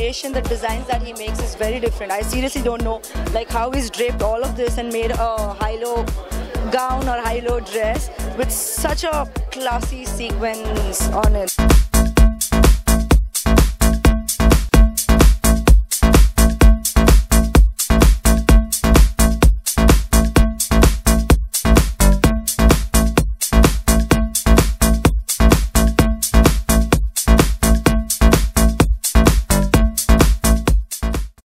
creation, the designs that he makes is very different. I seriously don't know like how he's draped all of this and made a high-low gown or high-low dress with such a classy sequence on it.